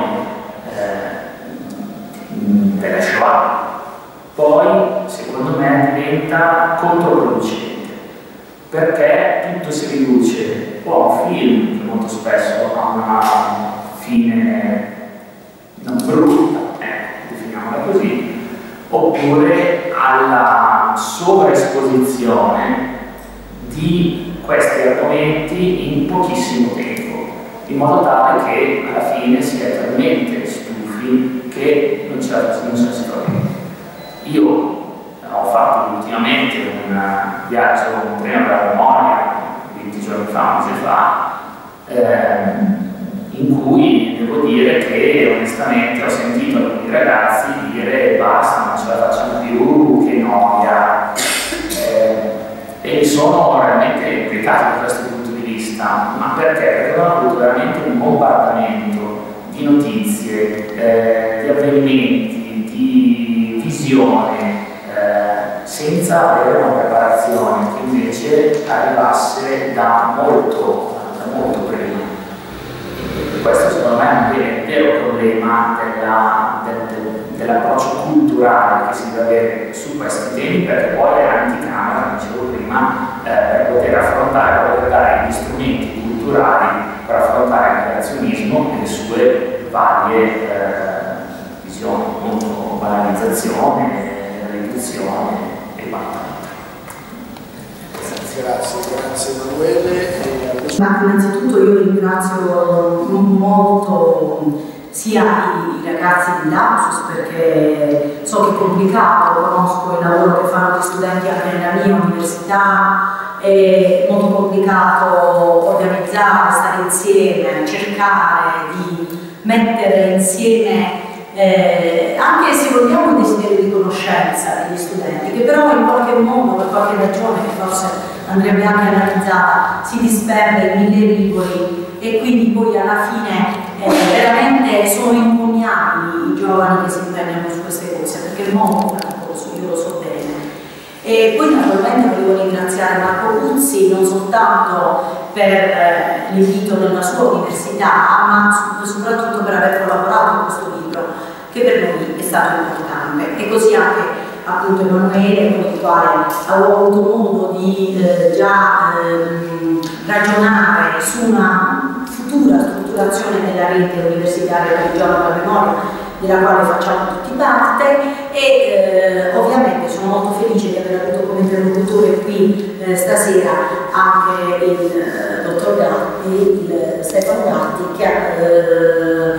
eh, della Shoah poi, secondo me, diventa controproducente, perché tutto si riduce o a un film che molto spesso ha una fine non brutta, eh, definiamola così, oppure alla sovraesposizione di questi argomenti in pochissimo tempo, in modo tale che alla fine si è talmente stufi che non ce la si fa più. Io ho fatto ultimamente un viaggio, un treno della memoria, venti giorni fa, un mese fa, ehm, in cui devo dire che onestamente ho sentito alcuni ragazzi dire basta, non ce la facciamo più, che noia, eh, e mi sono realmente inquietato da questo punto di vista. Ma perché? Perché ho avuto veramente un bombardamento di notizie, eh, di avvenimenti, di visione, eh, senza avere una preparazione che invece arrivasse da molto, da molto prima. E questo secondo me è un vero problema della, del, del, dell'approccio culturale che si deve avere su questi temi, perché poi è anticamera, come dicevo prima, eh, per poter affrontare, per poter dare gli strumenti culturali per affrontare il negazionismo e le sue varie eh, visioni, appunto, banalizzazione, riduzione e quant'altro. Grazie, grazie Emanuele. Ma innanzitutto io ringrazio molto sia i ragazzi di Lapsus, perché so che è complicato, conosco il lavoro che fanno gli studenti anche nella mia università, è molto complicato organizzare, stare insieme, cercare di mettere insieme eh, anche se vogliamo un desiderio di conoscenza degli studenti, che però in qualche modo, per qualche ragione che forse andrebbe anche analizzata, si disperde in mille rivoli, e quindi poi alla fine eh, veramente sono impugnabili i giovani che si impegnano su queste cose, perché è molto faticoso, io lo so bene. E poi naturalmente volevo ringraziare Marco Puzzi non soltanto per eh, l'invito nella sua università, ma soprattutto per aver collaborato a questo libro, che per noi è stato importante. E così anche appunto Emanuele, con il quale avevo avuto modo di eh, già eh, ragionare su una futura strutturazione della rete universitaria del giorno della memoria, della quale facciamo tutti parte, e eh, ovviamente sono molto felice di aver avuto come interlocutore qui eh, stasera anche il eh, dottor Gatti, il Stefano Gatti, che ha eh,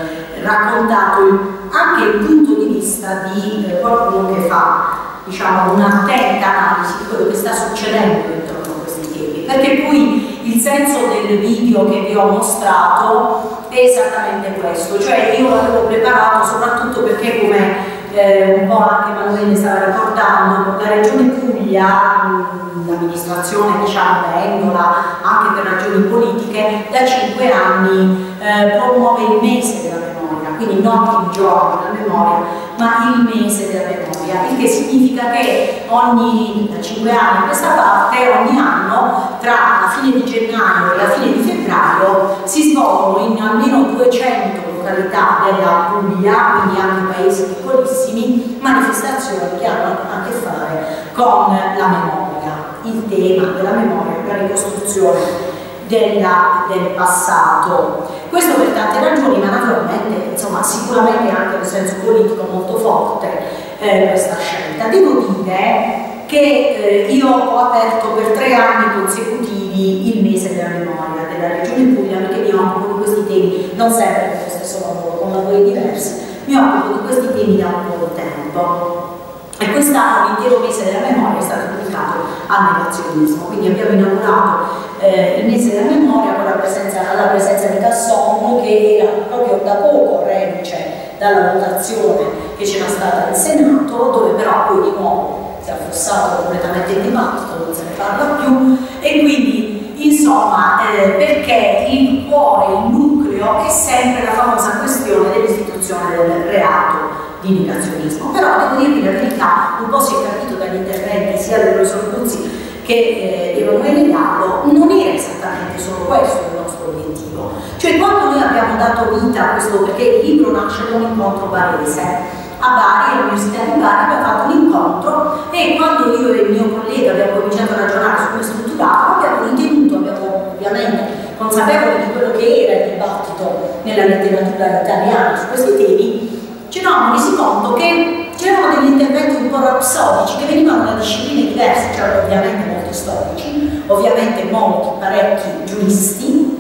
raccontato anche il punto di vista di eh, qualcuno che fa, diciamo, un'attenta analisi di quello che sta succedendo intorno a questi temi, perché poi il senso del video che vi ho mostrato è esattamente questo, cioè io l'avevo preparato soprattutto perché, come eh, un po' anche Emanuele stava ricordando, la Regione Puglia, l'amministrazione, diciamo, vengola anche per ragioni politiche, da cinque anni eh, promuove il mese della memoria, quindi non il giorno della memoria, ma il mese della memoria, il che significa che ogni, da cinque anni a questa parte, ogni anno, tra la fine di gennaio e la fine di febbraio, si svolgono in almeno duecento località della Puglia, quindi anche paesi piccolissimi, manifestazioni che hanno a che fare con la memoria, il tema della memoria, la ricostruzione della, del passato. Questo per tante ragioni, ma naturalmente, insomma, sicuramente anche nel senso politico molto forte eh, questa scelta. Devo dire che eh, io ho aperto per tre anni consecutivi il mese della memoria della Regione Puglia, perché mi occupo di questi temi, non sempre con lo stesso lavoro, con lavori diversi, mi occupo di questi temi da un po' di tempo. E quest'anno l'intero mese della memoria è stato dedicato al negazionismo, quindi abbiamo inaugurato eh, il mese della memoria con la presenza, alla presenza di Casson, che era proprio da poco reduce dalla votazione che c'era stata in Senato, dove però poi di nuovo si è affossato completamente il dibattito, non se ne parla più, e quindi insomma eh, perché il cuore, il nucleo è sempre la famosa questione dell'istituzione del reato di negazionismo. Però devo dirvi la verità, un po' si è capito dagli interventi sia del professor Buzzi che eh, di Emanuele Gallo, non era esattamente solo questo il nostro obiettivo. Cioè, quando noi abbiamo dato vita a questo, perché il libro nasce da un incontro barese, a Bari, all'Università di Bari abbiamo fatto un incontro, e quando io e il mio collega abbiamo cominciato a ragionare su come strutturarlo, abbiamo ritenuto, abbiamo ovviamente consapevoli di quello che era il dibattito nella letteratura italiana su questi temi, ci eravamo resi conto che c'erano degli interventi un po' rapsodici che venivano da discipline diverse, c'erano ovviamente molti storici, ovviamente molti, parecchi giuristi.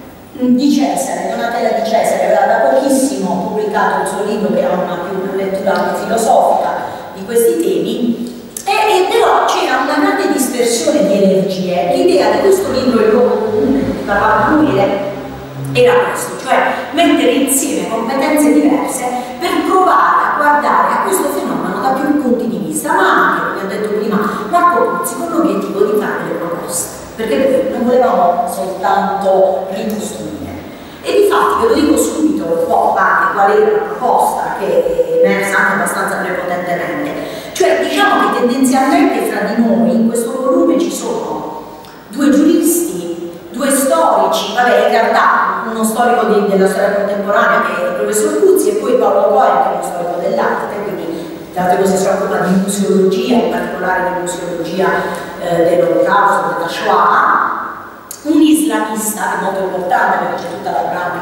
Di Cesare, Donatella Di Cesare aveva da pochissimo pubblicato il suo libro, che era una, più una lettura anche filosofica di questi temi, e, e però c'era una grande dispersione di energie. L'idea di questo libro, il luogo comune di parlava lui, era questo, cioè mettere insieme competenze diverse per provare a guardare a questo fenomeno da più punti di vista, ma anche, come ha detto prima Marco Puzzi, con l'obiettivo di fare delle proposte, perché non volevamo soltanto ricostruire. E difatti, ve lo dico subito un po' anche qual era la proposta che è emersa anche abbastanza prepotentemente, cioè diciamo che tendenzialmente fra di noi in questo volume ci sono due giuristi, due storici, vabbè, in realtà uno storico di, della storia contemporanea che è il professor Buzzi, e poi Paolo Cohen, che è uno storico dell'arte, quindi tra altre cose si occupa di museologia, in particolare di museologia eh, dell'Olocausto, della Shoah, un islamista, è molto importante perché c'è tutta la branca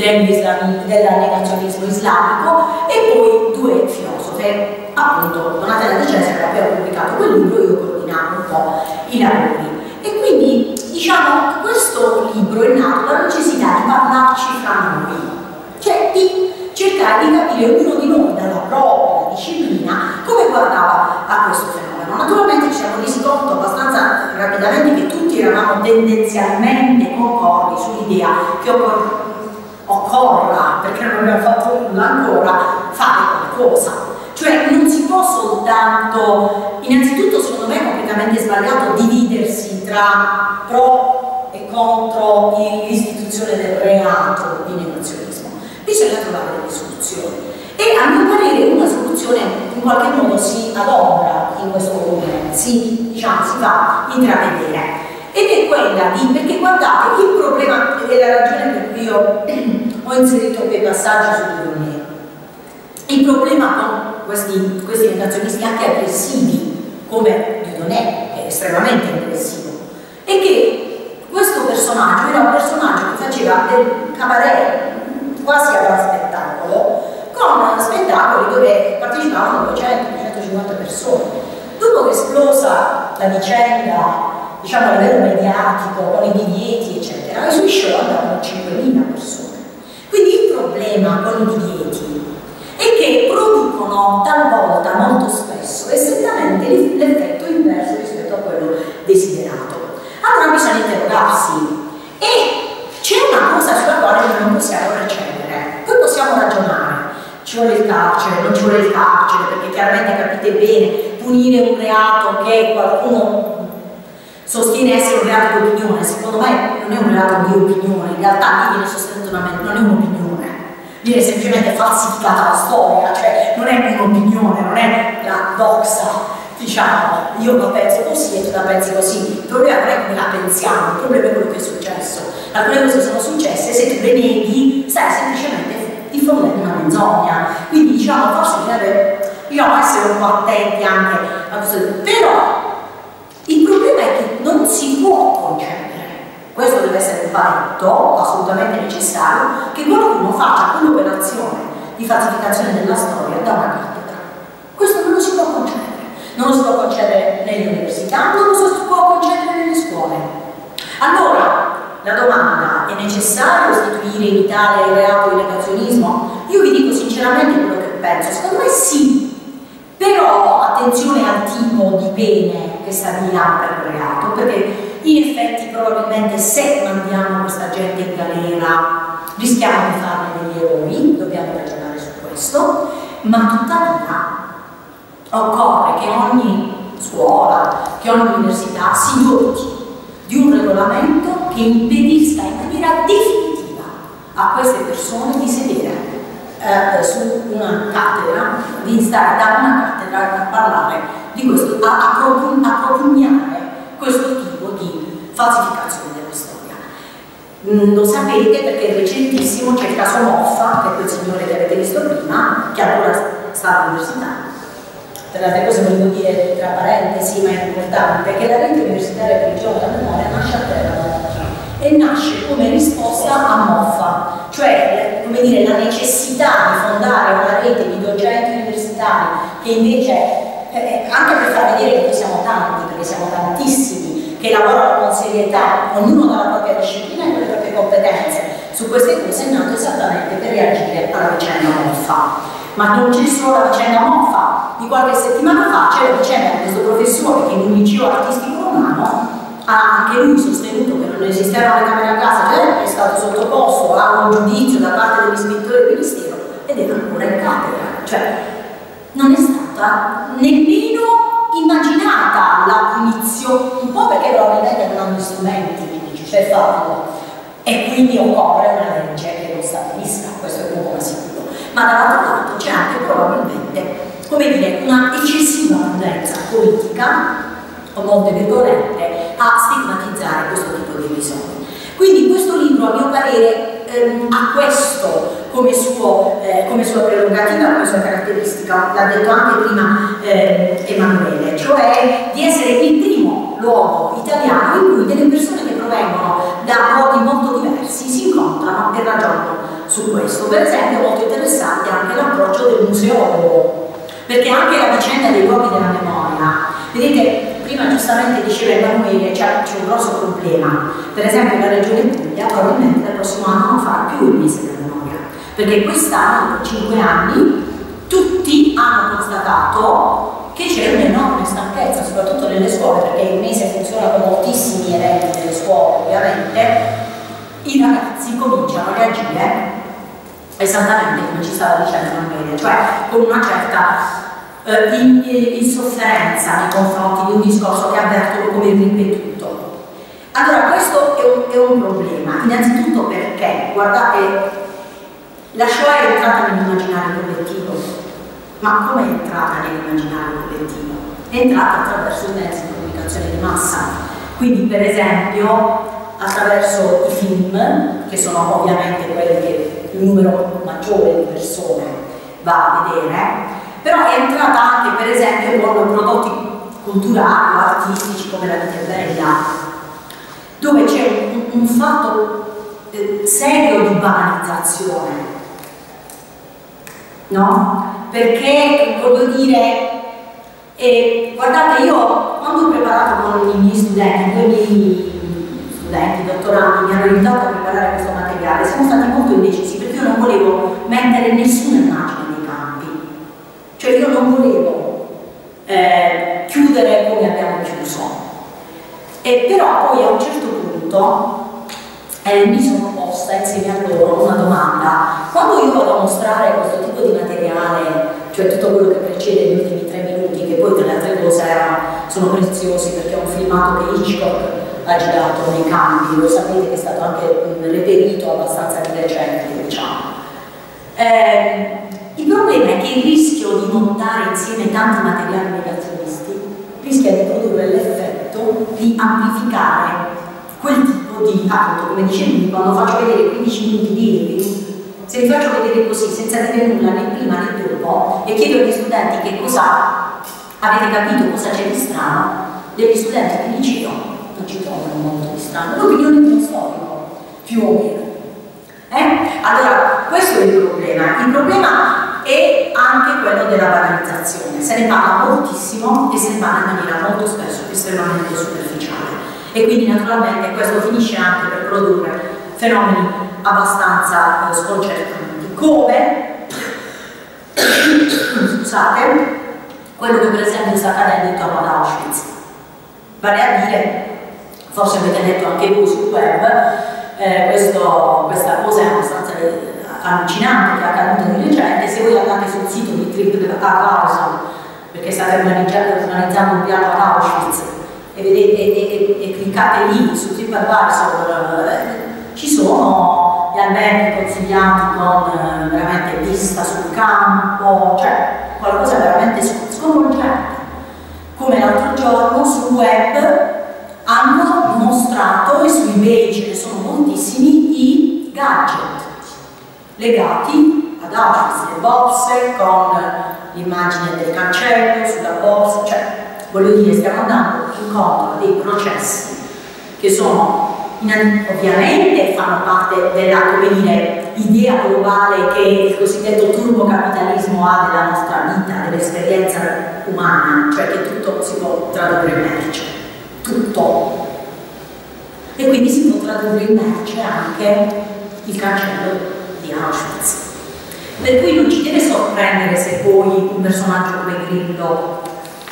del negazionismo islamico, e poi due filosofe, appunto Donatella Di Cesare, che aveva pubblicato quel libro, io coordinavo un po' i lavori. E quindi, diciamo, questo libro è nato dalla necessità di parlarci fra noi, cioè di cercare di capire ognuno di noi dalla propria disciplina come guardava a questo fenomeno. Naturalmente ci siamo resi conto abbastanza rapidamente che tutti eravamo tendenzialmente concordi sull'idea che occor occorra, perché non abbiamo fatto nulla ancora, fare qualcosa. Cioè non si può soltanto, innanzitutto secondo me è completamente sbagliato dividersi tra pro e contro l'istituzione del reato di negazionismo. Bisogna trovare delle soluzioni, e a mio parere una soluzione in qualche modo si adombra in questo volume, si, diciamo, si fa intravedere, ed è quella di, perché guardate, il problema, ed è la ragione per cui io ho inserito quei passaggi sul libro, il problema con questi, questi negazionisti anche aggressivi come Dieudonné, che è estremamente aggressivo, è che questo personaggio era un personaggio che faceva del cabaret quasi a spettacolo, con spettacoli dove partecipavano duecento duecentocinquanta persone. Dopo che esplosa la vicenda, diciamo a livello mediatico, con i divieti eccetera, i suoi show andavano cinquemila persone. Quindi il problema tema con i divieti e che producono talvolta, molto spesso, esattamente l'effetto inverso rispetto a quello desiderato. Allora bisogna interrogarsi e c'è una cosa sulla quale noi non possiamo recedere, poi possiamo ragionare. Ci vuole il carcere, non ci vuole il carcere, perché chiaramente capite bene, punire un reato che qualcuno sostiene essere un reato di opinione, secondo me non è un reato di opinione, in realtà lì viene sostenuto una, non è un'opinione, viene semplicemente falsificata la storia, cioè non è un'opinione, non è la doxa, diciamo, io la penso così e tu la pensi così, il problema non è come la pensiamo, il problema è quello che è successo, alcune cose sono successe, se tu le neghi stai semplicemente diffondendo una menzogna, quindi diciamo forse deve diciamo, essere un po' attenti anche a questo, però il problema è che non si può concedere, questo deve essere un paletto assolutamente necessario, che qualcuno faccia quell'operazione di falsificazione della storia da una cattedra. Questo non lo si può concedere, non lo si può concedere nelle università, non lo si può concedere nelle scuole. Allora, la domanda: è necessario istituire in Italia il reato di negazionismo? Io vi dico sinceramente quello che penso, secondo me sì, però attenzione al tipo di pene che stabiliamo per quel reato, perché in effetti probabilmente se mandiamo questa gente in galera rischiamo di farne degli eroi, dobbiamo ragionare su questo, ma tuttavia occorre che ogni scuola, che ogni università si doti di un regolamento che impedisca in maniera definitiva a queste persone di sedere eh, su una cattedra, di stare da una cattedra a parlare di questo, a, a propugnare questo tipo di falsificazione della storia. Mm, lo sapete perché è recentissimo, c'è il caso Moffa, che è quel signore che avete visto prima, che ancora sta all'università. Tra le altre cose volevo dire, tra parentesi, ma è importante, che la rete universitaria per il giorno della memoria nasce a Teramo e nasce come risposta a Moffa, cioè come dire, la necessità di fondare una rete di docenti universitari che invece, eh, anche per far vedere che noi siamo tanti, perché siamo tantissimi, che lavorano con serietà, ognuno dalla propria disciplina e con le proprie competenze, su queste cose è nato esattamente per reagire alla vicenda Moffa. Ma non c'è solo la vicenda Moffa, di qualche settimana fa c'è la vicenda di questo professore che in un liceo artistico romano ha anche lui sostenuto che non esistevano le camere a casa, cioè è stato sottoposto a un giudizio da parte dell'ispettore del ministero ed era ancora in cattedra, cioè non è stata nemmeno immaginata la punizione, un po' perché probabilmente non hanno gli strumenti giuridici per farlo e quindi occorre una legge che lo stabilisca, questo è poco ma sicuro. Ma dall'altro lato c'è anche probabilmente, come dire, una eccessiva prudenza politica, o molte virgolette, a stigmatizzare questo tipo di episodi. Quindi questo libro, a mio parere, ehm, ha questo come, suo, eh, come sua prerogativa, come sua caratteristica, l'ha detto anche prima eh, Emanuele, cioè di essere il primo luogo italiano in cui delle persone che provengono da luoghi molto diversi si incontrano e ragionano su questo. Per esempio è molto interessante anche l'approccio del museologo, perché anche la vicenda dei luoghi della memoria, vedete, prima giustamente diceva Emanuele, c'è un grosso problema, per esempio la Regione Puglia probabilmente dal prossimo anno non farà più il mese della memoria, perché quest'anno, per cinque anni, tutti hanno constatato che c'è un'enorme stanchezza, soprattutto nelle scuole, perché il mese funziona con moltissimi eventi nelle scuole, ovviamente, i ragazzi cominciano a reagire esattamente come ci stava dicendo Emanuele, cioè con una certa eh, insofferenza nei confronti di un discorso che avvertono come ripetuto. Allora questo è un, è un problema, innanzitutto perché, guardate, la Shoah è entrata nell'immaginario collettivo, ma come è entrata nell'immaginario collettivo? È entrata attraverso i mezzi di comunicazione di massa, quindi per esempio attraverso i film, che sono ovviamente quelli che il numero maggiore di persone va a vedere, però è entrata anche per esempio con prodotti culturali o artistici come La vita è bella, dove c'è un, un fatto eh, serio di banalizzazione, no? Perché, voglio dire, eh, guardate, io quando ho preparato con i miei studenti, con i miei studenti, dottorandi, mi hanno aiutato a preparare questo materiale, siamo stati molto indecisi perché io non volevo mettere nessuna immagine nei campi, cioè io non volevo eh, chiudere come abbiamo chiuso. E però poi a un certo punto eh, mi sono posta insieme a loro una domanda: quando io vado a mostrare questo tipo di materiale, cioè tutto quello che precede gli ultimi tre minuti, che poi delle altre cose erano, sono preziosi perché è un filmato che Hitchcock ha girato nei campi, lo sapete che è stato anche mh, reperito abbastanza di recente, diciamo. Eh, il problema è che il rischio di montare insieme tanti materiali negazionisti rischia di produrre l'effetto di amplificare quel tipo di, appunto, come dicevi, quando faccio vedere quindici minuti di Irving, se li faccio vedere così, senza dire nulla né prima né dopo, e chiedo agli studenti che cosa avete capito, cosa c'è di strano, degli studenti del liceo non ci trovano molto di strano, l'opinione di uno storico, più o meno. Eh? Allora, questo è il problema. Il problema è anche quello della banalizzazione. Se ne parla moltissimo e se ne parla in maniera molto spesso estremamente superficiale. E quindi naturalmente questo finisce anche per produrre fenomeni abbastanza eh, sconcertanti. Come, scusate, quello che per esempio sta accadendo intorno ad Auschwitz. Vale a dire, forse avete letto anche voi sul web, eh, questo, questa cosa è abbastanza allucinante che è accaduta di recente. Se voi andate sul sito di TripAdvisor, perché state organizzando un viaggio ad Auschwitz, e, vedete, e, e, e cliccate lì su TripAdvisor, eh, ci sono gli alberghi consigliati con eh, veramente vista sul campo, cioè qualcosa veramente sconvolgente. Come l'altro giorno sul web hanno mostrato, e su eBay ce ne sono moltissimi, i gadget legati ad Auschwitz, le borse con l'immagine del cancello sulla borsa, cioè voglio dire, stiamo andando incontro a dei processi che sono ovviamente fanno parte della, come dire, idea globale che il cosiddetto turbocapitalismo ha della nostra vita, dell'esperienza umana, cioè che tutto si può tradurre in merce, tutto. E quindi si può tradurre in merce anche il cancello di Auschwitz. Per cui non ci deve sorprendere se poi un personaggio come Grillo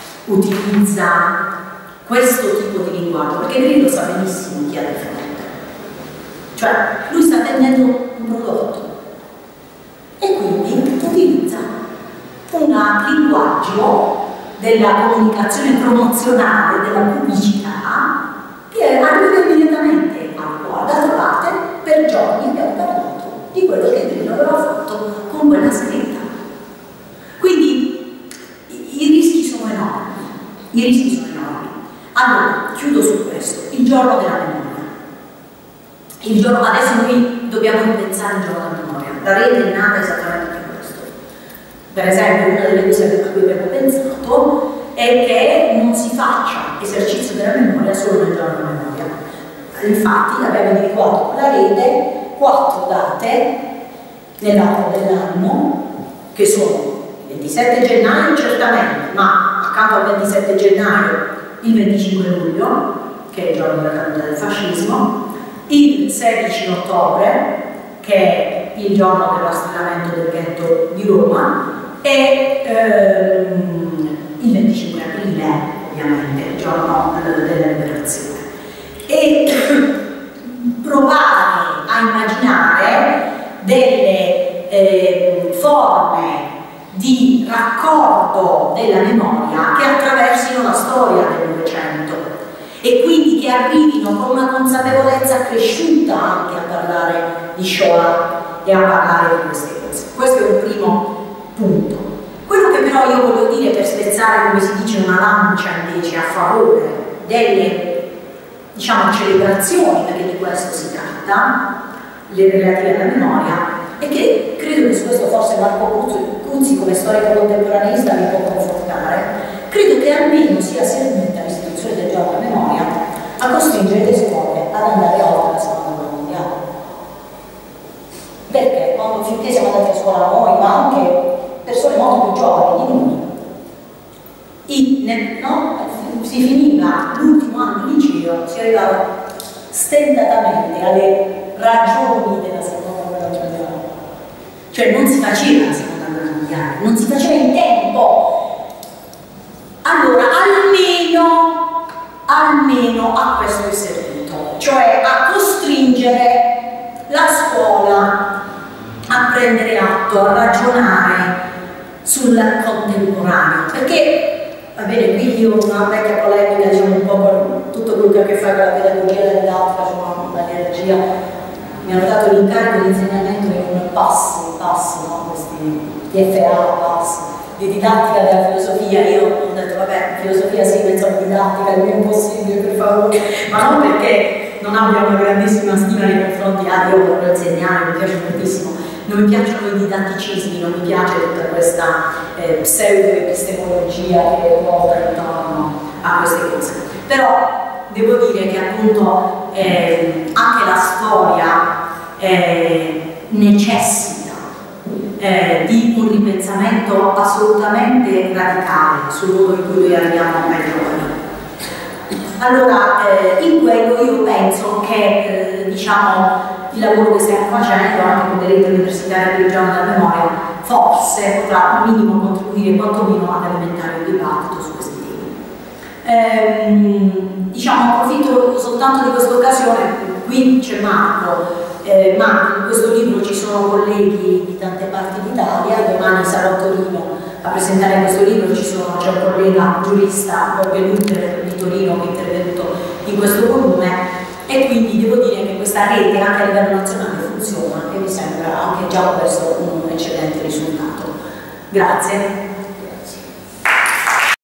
utilizza questo tipo di linguaggio, perché Grillo sa benissimo chi ha di fronte. Cioè, lui sta vendendo un prodotto e quindi utilizza un linguaggio della comunicazione promozionale, della pubblicità, che arriva immediatamente al cuore. D'altra parte, per giorni abbiamo parlato di quello che Grillo aveva fatto con quella scritta. Quindi i, i rischi sono enormi, i rischi sono enormi. Allora, chiudo su questo, il giorno della memoria. Il giorno, adesso noi dobbiamo ripensare il giorno della memoria. La rete è nata esattamente per questo. Per esempio, una delle cose a cui abbiamo pensato è che non si faccia esercizio della memoria solo nel giorno della memoria. Infatti abbiamo individuato con la rete quattro date nell'arco dell'anno, che sono il ventisette gennaio certamente, ma accanto al ventisette gennaio il venticinque luglio, che è il giorno della caduta del fascismo, il sedici ottobre, che è il giorno del rastrellamento del ghetto di Roma, e ehm, il venticinque aprile, ovviamente, il giorno della liberazione. E provare a immaginare delle eh, forme di raccordo della memoria che attraversino la storia del Novecento e quindi che arrivino con una consapevolezza cresciuta anche a parlare di Shoah e a parlare di queste cose. Questo è un primo punto. Quello che però io voglio dire, per spezzare, come si dice, una lancia invece a favore delle, diciamo, celebrazioni, perché di questo si tratta, le relative alla memoria, è che credo che su questo forse Marco Cuzzi come storico contemporaneista mi può confortare. Credo che almeno sia servita l'istituzione del giorno della memoria a costringere le scuole ad andare oltre la seconda guerra mondiale. Perché quando finché siamo andati a scuola noi, ma anche persone molto più giovani di noi, in, nel, no? si finiva l'ultimo anno di liceo, si arrivava stentatamente alle ragioni della seconda guerra mondiale. cioè non si faceva la seconda guerra mondiale, non si faceva in tempo. Allora almeno, almeno a questo è servito, cioè a costringere la scuola a prendere atto, a ragionare sul contemporaneo, perché va bene, qui io ho una vecchia polemica, diciamo un po' con tutto quello che ha a che fare con la pedagogia e la didattica, cioè l'energia, mi hanno dato l'incarico di insegnamento in passi, passi, no? Questi D F A, passi, di didattica della filosofia. Io ho detto vabbè, filosofia sì, pensavo didattica, è impossibile, per favore, ma non perché non abbia una grandissima stima nei confronti, ah io voglio insegnare, mi piace moltissimo, non mi piacciono i didatticismi, non mi piace tutta questa eh, pseudo-epistemologia che ruota intorno a queste cose. Però devo dire che appunto eh, anche la storia eh, necessita eh, di un ripensamento assolutamente radicale sul modo in cui noi arriviamo ai giovani. Allora, eh, in quello io penso che eh, diciamo, il lavoro che stiamo facendo anche con le reti universitarie del giorno della memoria forse potrà un minimo contribuire quantomeno ad alimentare un dibattito su questi temi. Ehm, diciamo, approfitto soltanto di questa occasione, qui c'è Marco, eh, ma in questo libro ci sono colleghi di tante parti d'Italia, domani sarò a Torino a presentare questo libro, ci sono, c'è un collega giurista, Borghe Luther di Torino, che è intervenuto in questo volume, e quindi devo dire che questa rete anche a livello nazionale funziona e mi sembra anche già questo un eccellente risultato. Grazie.